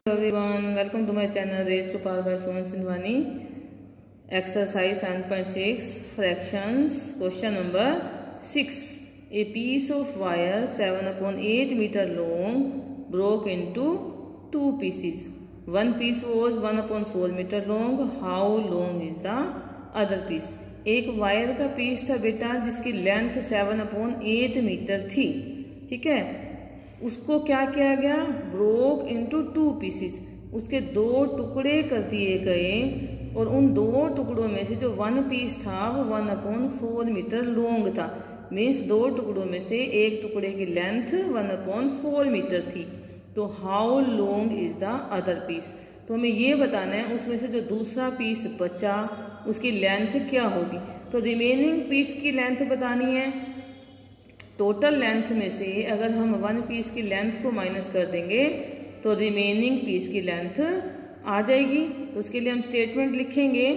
Everyone, welcome to my channel Race to Power by Suman Sindwani. Exercise 7.6 fractions. Question number 6. A piece of wire 7/8 meter long broke into two pieces. One piece was 1/4 meter long. How long is the other piece? एक wire का piece था बेटा जिसकी length 7/8 metre थी, ठीक है। उसको क्या किया गया? ब्रोक इनटू टू पीसेस, उसके दो टुकड़े कर दिए गए और उन दो टुकड़ों में से जो वन पीस था वो 1/4 मीटर लॉन्ग था। मीन्स दो टुकड़ों में से एक टुकड़े की लेंथ 1/4 मीटर थी। तो how long is the other piece? तो हमें ये बताना है उसमें से जो दूसरा पीस बचा उसकी लेंथ क्या होगी। तो रिमेनिंग पीस की लेंथ बतानी है। टोटल लेंथ में से अगर हम वन पीस की लेंथ को माइनस कर देंगे तो रिमेनिंग पीस की लेंथ आ जाएगी। तो उसके लिए हम स्टेटमेंट लिखेंगे।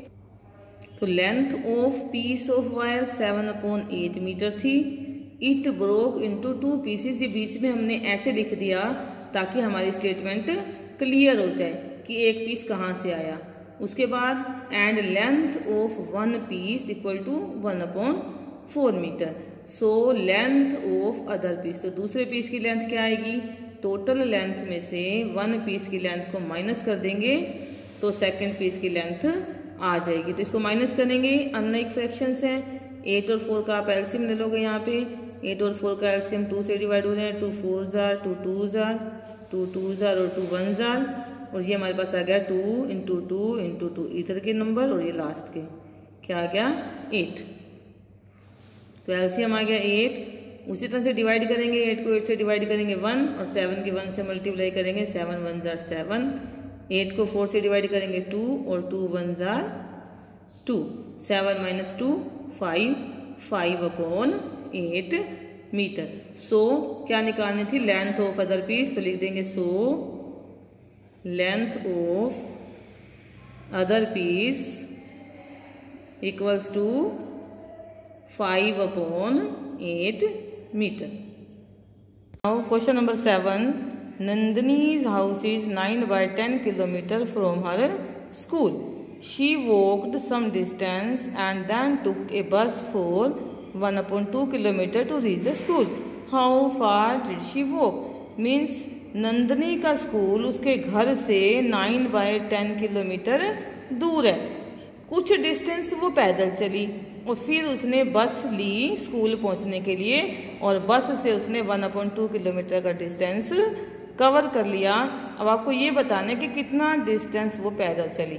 तो length of piece of wire 7/8 metre थी। It broke into two pieces, ये बीच में हमने ऐसे लिख दिया ताकि हमारी स्टेटमेंट क्लियर हो जाए कि एक पीस कहाँ से आया। उसके बाद and length of one piece equal to 1/4 metre. So length of other piece, तो दूसरे पीस की लेंथ क्या आएगी? टोटल लेंथ में से वन पीस की लेंथ को माइनस कर देंगे तो सेकंड पीस की लेंथ आ जाएगी। तो इसको माइनस करेंगे। अनलाइक फ्रैक्शंस हैं। 8 और 4 का आप एलसीएम ले लोगे। यहाँ पे 8 और 4 का एलसीएम 2 से डिवाइड हो रहे हैं। 2 4 जार, 2 2 जार, 2 2 जार और 2 1 जार, और ये हमारे पास आ गया 2 इंटू 2 इंटू 2 इधर के नंबर और ये लास्ट के क्या आ गया 8। तो एलसीएम आ गया 8। उसी तरह से डिवाइड करेंगे। 8 को 8 से डिवाइड करेंगे 1 और 7 के 1 से मल्टीप्लाई करेंगे। 7 1 जार 7। 8 को 4 से डिवाइड करेंगे 2 और 2 1 जार 2। 7 minus 2 5, 5/8 metre. सो क्या निकालनी थी? Length of other piece. तो लिख देंगे so length of other piece equals to 5/8 meter. Now question number 7. Nandini's house is 9/10 kilometer from her school. She walked some distance and then took a bus for 1/2 kilometer to reach the school. How far did she walk? Means Nandini का school उसके घर से 9/10 kilometre दूर है। कुछ distance वो पैदल चली और फिर उसने बस ली स्कूल पहुंचने के लिए, और बस से उसने 1/2 किलोमीटर का डिस्टेंस कवर कर लिया। अब आपको ये बताना है कि कितना डिस्टेंस वो पैदल चली।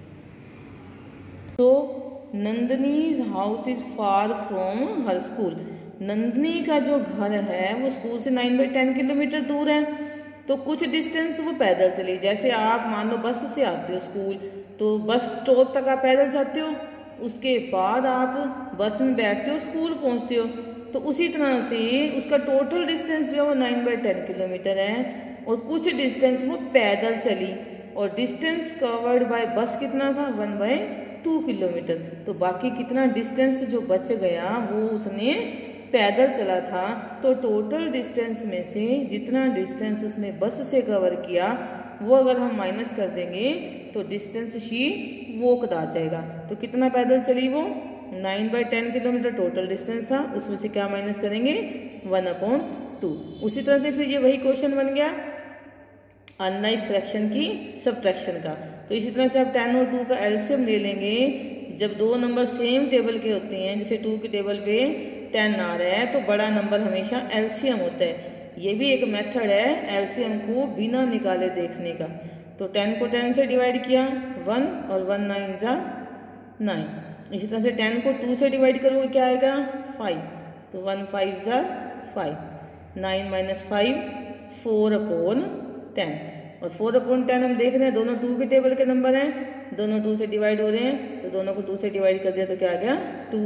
तो Nandini's house is far from her school. Nandini का जो घर है वो स्कूल से 9/10 किलोमीटर दूर है। तो कुछ डिस्टेंस वो पैदल चली। जैसे आप मान लो बस से आते हो स्कूल, तो बस स्टॉप तक आप पैदल जाते हो, उसके बाद आप बस में बैठते हो, स्कूल पहुंचते हो। तो उसी तरह से उसका टोटल डिस्टेंस जो है वो 9/10 किलोमीटर है और कुछ डिस्टेंस वो पैदल चली। और डिस्टेंस कवर्ड बाय बस कितना था? 1/2 किलोमीटर। तो बाकी कितना डिस्टेंस जो बच गया वो उसने पैदल चला था। तो टोटल डिस्टेंस में से जितना डिस्टेंस उसने बस से कवर किया वो अगर हम माइनस कर देंगे तो डिस्टेंस शी वॉकड आ जाएगा। तो कितना पैदल चली वो? 9/10 किलोमीटर टोटल डिस्टेंस था, उसमें से क्या माइनस करेंगे? 1/2। उसी तरह से फिर ये वही क्वेश्चन बन गया अनलाइक फ्रैक्शन की सब्ट्रैक्शन का। तो इसी तरह से आप 10 और 2 का एलसीएम ले लेंगे। जब दो नंबर सेम टेबल के होते हैं, जैसे 2 के टेबल पे 10 आ रहा है, तो बड़ा नंबर हमेशा एलसीएम होता है। ये भी एक मेथड है एलसीएम को बिना निकाले देखने का। तो 10 को 10 से डिवाइड किया 1 और 1 9 ज़ा 9। इसी तरह से 10 को 2 से डिवाइड करोगे क्या आएगा? 5। तो 1 5 ज़ा 5। 9 माइनस 5 4/10। और 4/10 हम देख रहे हैं दोनों 2 के टेबल के नंबर हैं, दोनों 2 से डिवाइड हो रहे हैं। तो दोनों को 2 से डिवाइड कर दिया तो क्या आ गया?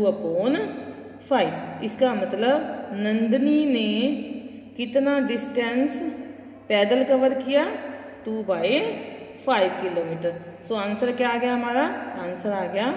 2/5। इसका मतलब नंदनी ने कितना डिस्टेंस पैदल कवर किया? 2/5 किलोमीटर। सो आंसर क्या आ गया हमारा? आंसर आ गया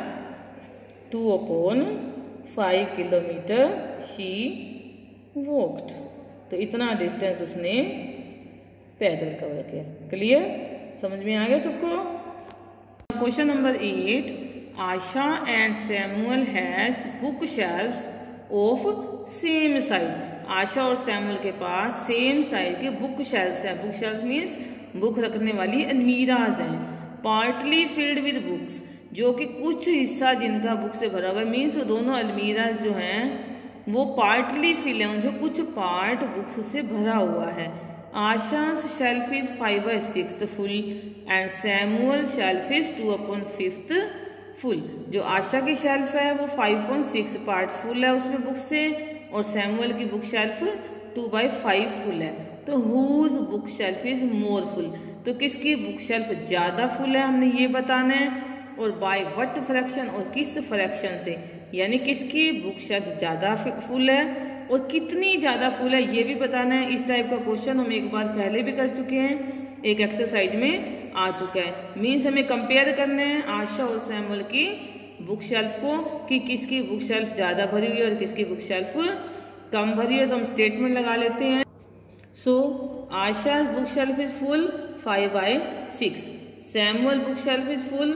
2/5 किलोमीटर शी वॉक्ड। तो इतना डिस्टेंस उसने पैदल कवर किया। क्लियर, समझ में आ गया सबको। Question number 8, Asha and Samuel has book shelfs of same size. Asha और सैमुअल के पास सेम साइज के बुक शेल्फ्स हैं। बुक शेल्फ मीन्स बुक रखने वाली अलमीराज हैं। पार्टली फिल्ड विद बुक्स, जो कि कुछ हिस्सा जिनका बुक से भरा हुआ है, मीन्स वो दोनों अलमीराज जो हैं वो पार्टली फिल है, उनमें कुछ पार्ट बुक्स से भरा हुआ है। Asha's shelf is 5/6 full and Samuel shelf is 2/5 full। जो आशा की शेल्फ है वो 5.6 पार्ट फुल है उसमें बुक से, और सैमुअल की बुक शेल्फ 2/5 फुल है। तो whose book shelf is more full, तो किसकी बुक शेल्फ ज्यादा फुल है हमने ये बताना है, और बाय व्हाट फ्रैक्शन, और किस फ्रैक्शन से, यानी किसकी बुक शेल्फ ज्यादा फुल है और कितनी ज्यादा फुल है ये भी बताना है। इस टाइप का क्वेश्चन हम एक बार पहले भी कर चुके हैं, एक एक्सरसाइज में आ चुका है। मीन्स हमें कंपेयर करना है आशा और सैमुअल की बुक शेल्फ को कि किसकी बुक शेल्फ ज्यादा भरी हुई है और किसकी बुक शेल्फ कम भरी है। तो हम स्टेटमेंट लगा लेते हैं। So Asha book shelf is full 5/6, Samuel book shelf is full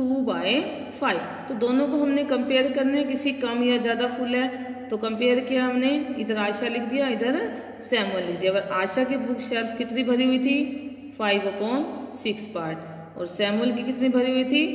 2/5। तो दोनों को हमने कंपेयर करना है, किसी कम या ज्यादा फुल है तो कंपेयर किया हमने, इधर आशा लिख दिया इधर सैमुअल लिख दिया। अगर आशा की बुक शेल्फ कितनी भरी हुई थी 5/6 पार्ट, और सैमुअल की कितनी भरी हुई थी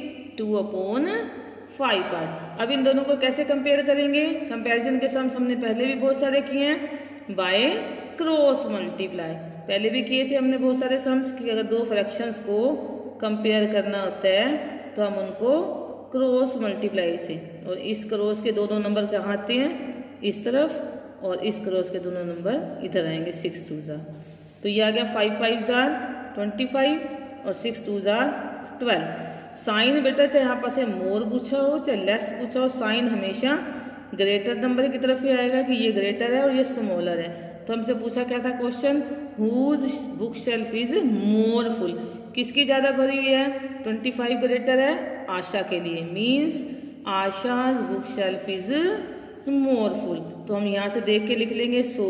2/5 पार्ट। अब इन दोनों को कैसे कंपेयर करेंगे, कंपैरिजन के सम्स हमने पहले भी बहुत सारे किए हैं, बाय क्रॉस मल्टीप्लाई। पहले भी किए थे हमने बहुत सारे सम्स कि अगर दो फ्रैक्शंस को कंपेयर करना होता है तो हम उनको क्रॉस मल्टीप्लाई से, और इस क्रॉस के दोनों नंबर कहाँ आते हैं इस तरफ, और इस क्रॉस के दोनों नंबर इधर आएंगे 6 2 जार। तो ये आ गया 5 5 जार 25 और 6 2 जार 12। साइन बेटा चाहे यहाँ पास मोर पूछा हो चाहे लेस पूछा हो, साइन हमेशा ग्रेटर नंबर की तरफ ही आएगा कि ये ग्रेटर है और ये स्मॉलर है। तो हमसे पूछा क्या था question, whose book shelf is more full, किसकी ज्यादा भरी हुई है 25 ग्रेटर है आशा के लिए, means Asha's book shelf is more full. तो हम यहाँ से देख के लिख लेंगे, so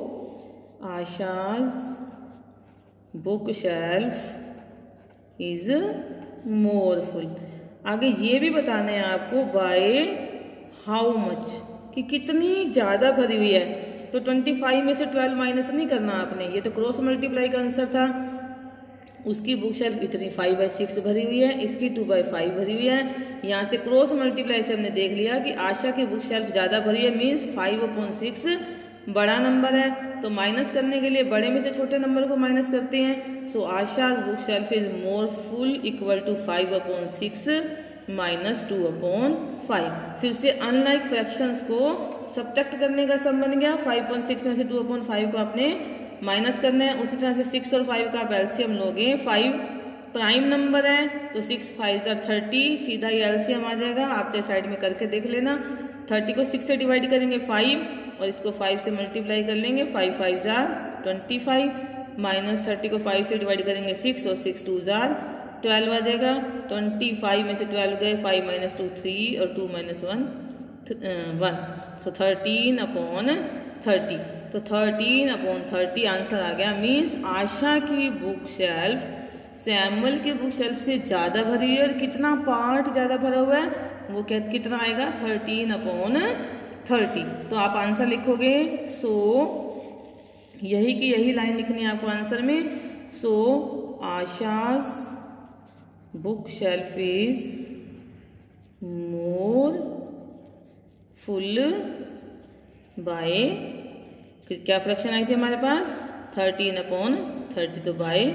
Asha's book shelf is more full. आगे ये भी बताना है आपको बाय हाउ मच, कि कितनी ज्यादा भरी हुई है। तो 25 में से 12 माइनस नहीं करना आपने, ये तो क्रॉस मल्टीप्लाई का आंसर था। उसकी बुक शेल्फ इतनी 5/6 भरी हुई है, इसकी 2/5 भरी हुई है। यहाँ से क्रॉस मल्टीप्लाई से हमने देख लिया कि आशा की बुक शेल्फ ज़्यादा भरी है, मीन्स 5/6 बड़ा नंबर है। तो माइनस करने के लिए बड़े में से छोटे नंबर को माइनस करते हैं। So Asha book shelf is more full equal to 5/6 minus 2/5। फिर से अनलाइक फ्रैक्शंस को सब्ट्रैक्ट करने का सम बन गया। 5.6 में से 2/5 को आपने माइनस करना है। उसी तरह से 6 और 5 का आप एलसीएम लोगे, 5 प्राइम नंबर है तो 6 5 30, सीधा ही एलसीएम आ जाएगा। आप चाहे साइड में करके देख लेना। 30 को 6 से डिवाइड करेंगे 5, और इसको 5 से मल्टीप्लाई कर लेंगे, 5 5 25, माइनस 30 को 5 से डिवाइड करेंगे 6, और 6 2 12 आ जाएगा। 25 में से 12 गए, 5 - 2 3, और 2 - 1 1, सो 13/30। तो 13/30 आंसर आ गया। मीन्स आशा की बुक शेल्फ सैमुअल की बुक शेल्फ से ज्यादा भरी हुई है, और कितना पार्ट ज्यादा भरा हुआ है वो कितना आएगा 13/30। तो आप आंसर लिखोगे, सो यही की यही लाइन लिखनी है आपको आंसर में। So Asha's book shelf is more full by, क्या फ्रैक्शन आई थी हमारे पास 13/30, तो बाय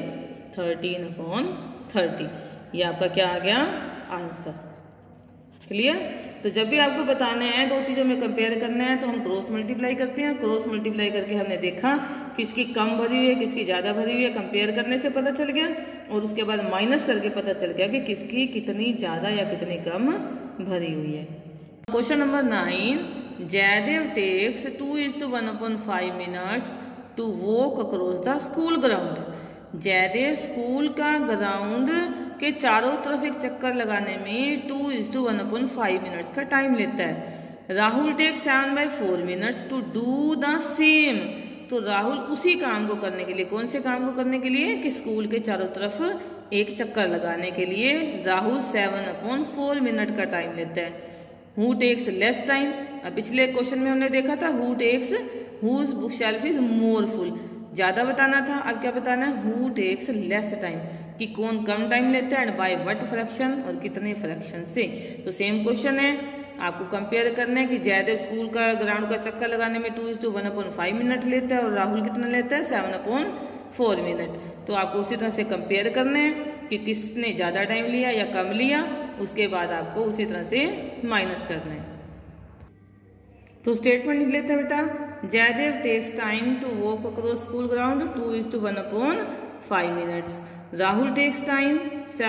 13/30। ये आपका क्या आ गया आंसर। क्लियर। तो जब भी आपको बताना है दो चीजों में कंपेयर करना है तो हम क्रॉस मल्टीप्लाई करते हैं। क्रॉस मल्टीप्लाई करके हमने देखा किसकी कम भरी हुई है किसकी ज्यादा भरी हुई है, कंपेयर करने से पता चल गया, और उसके बाद माइनस करके पता चल गया कि किसकी कितनी ज्यादा या कितनी कम भरी हुई है। Question number 9, Jaidev takes 2:1/5 minutes to walk across the school ground. Jaidev school का ग्राउंड के चारों तरफ एक चक्कर लगाने में 2:1/5 मिनट्स का टाइम लेता है। Rahul takes 7/4 minutes to do the same तो राहुल उसी काम को करने के लिए, कौन से काम को करने के लिए, कि स्कूल के चारों तरफ एक चक्कर लगाने के लिए राहुल 7/4 मिनट का टाइम लेता है। हु टेक्स लेस टाइम, अब पिछले क्वेश्चन में हमने देखा था who takes, whose book shelf is more full, ज्यादा बताना था। अब क्या बताना है, हु टेक्स लेस टाइम, कि कौन कम टाइम लेता है, एंड बाय व्हाट फ्रैक्शन, और कितने फ्रैक्शन से। तो सेम क्वेश्चन है, आपको कंपेयर करना है कि जयदेव स्कूल का ग्राउंड का चक्कर लगाने में 2:1/5 मिनट लेता है और राहुल कितना लेता है, 7/4 मिनट। तो आपको उसी तरह से कंपेयर करना है कि किसने ज़्यादा टाइम लिया या कम लिया, उसके बाद आपको उसी तरह से माइनस करना है। तो स्टेटमेंट लिख लेते हैं बेटा, Jaidev takes time to walk across school ground 2:1/5 minutes, Rahul takes time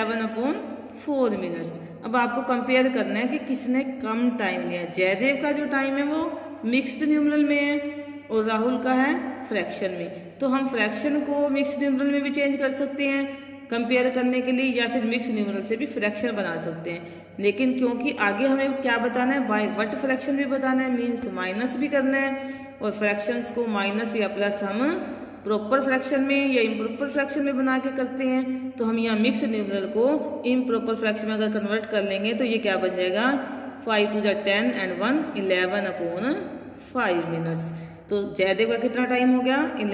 7/4 minutes. अब आपको कंपेयर करना है कि किसने कम टाइम लिया। जयदेव का जो टाइम है वो मिक्स्ड न्यूमरल में है और राहुल का है फ्रैक्शन में। तो हम फ्रैक्शन को मिक्स्ड न्यूमरल में भी चेंज कर सकते हैं कंपेयर करने के लिए, या फिर मिक्स न्यूमरल से भी फ्रैक्शन बना सकते हैं। लेकिन क्योंकि आगे हमें क्या बताना है, बाय व्हाट फ्रैक्शन भी बताना है, मीन्स माइनस भी करना है, और फ्रैक्शंस को माइनस या प्लस हम प्रॉपर फ्रैक्शन में या इम्प्रॉपर फ्रैक्शन में बना के करते हैं। तो हम यहाँ मिक्स न्यूमरल को इम्प्रॉपर फ्रैक्शन में अगर कन्वर्ट कर लेंगे तो ये क्या बन जाएगा, 5 to 10 and 1 11/5 मिनट्स। तो जयदेव का कितना टाइम हो गया,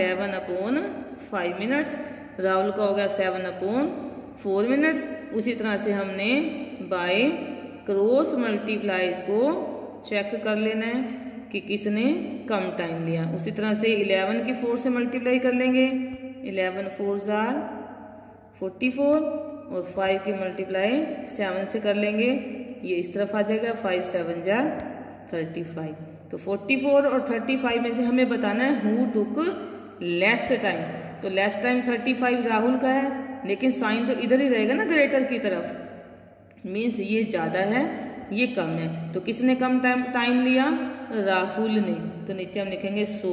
11/5 मिनट्स, राहुल का हो गया 7/4 मिनट्स। उसी तरह से हमने बाय क्रॉस मल्टीप्लाई इसको चेक कर लेना है कि किसने कम टाइम लिया। उसी तरह से 11 की 4 से मल्टीप्लाई कर लेंगे, 11 4s are 44, और 5 की मल्टीप्लाई 7 से कर लेंगे, ये इस तरफ आ जाएगा, 5 7s are 35। तो 44 और 35 में से हमें बताना है हु टुक लेस टाइम। तो लेस टाइम 35 राहुल का है, लेकिन साइन तो इधर ही रहेगा ना, ग्रेटर की तरफ, मीन्स ये ज्यादा है ये कम है। तो किसने कम टाइम लिया, राहुल ने। तो नीचे हम लिखेंगे so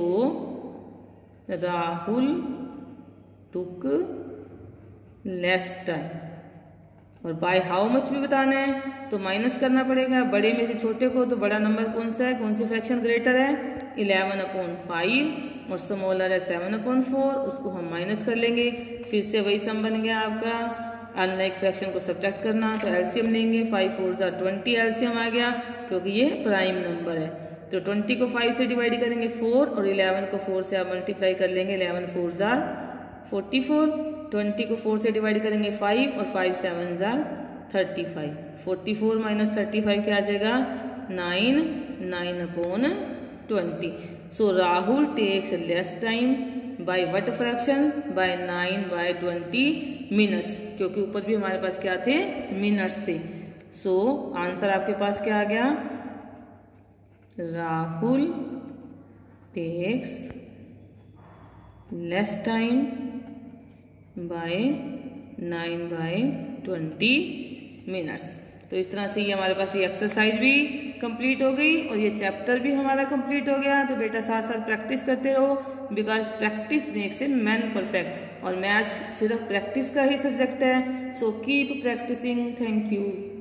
Rahul took less time, और बाय हाउ मच भी बताना है तो माइनस करना पड़ेगा। बड़े में से छोटे को, तो बड़ा नंबर कौन सा है, कौन सी फ्रैक्शन ग्रेटर है, 11/5, और स्मॉलर है 7/4, उसको हम माइनस कर लेंगे। फिर से वही सम बन गया आपका, अनलाइक फ्रैक्शन को सब्ट्रैक्ट करना, तो एलसीएम लेंगे, 5 4s are 20 एलसीएम आ गया, क्योंकि ये प्राइम नंबर है। तो 20 को 5 से डिवाइड करेंगे 4, और 11 को 4 से आप मल्टीप्लाई कर लेंगे, 11 4s are 44, 20 को 4 से डिवाइड करेंगे 5, और 5 7s are 35। 44 माइनस 35 क्या आ जाएगा, 9 9/20। So Rahul takes less time by what fraction, by 9/20 minutes, क्योंकि ऊपर भी हमारे पास क्या थे, मिनट्स थे। सो आंसर आपके पास क्या आ गया, Rahul takes less time by 9/20 minutes. तो इस तरह से ये हमारे पास ये एक्सरसाइज भी कंप्लीट हो गई और ये चैप्टर भी हमारा कंप्लीट हो गया। तो बेटा साथ साथ प्रैक्टिस करते रहो, because practice makes a man perfect, और मैथ्स सिर्फ प्रैक्टिस का ही सब्जेक्ट है। So keep practising. Thank you.